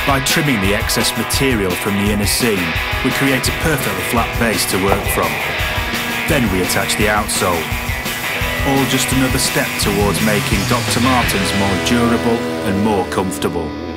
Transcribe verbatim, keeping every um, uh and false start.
By trimming the excess material from the inner seam, we create a perfectly flat base to work from. Then we attach the outsole. All just another step towards making Doctor Martens more durable and more comfortable.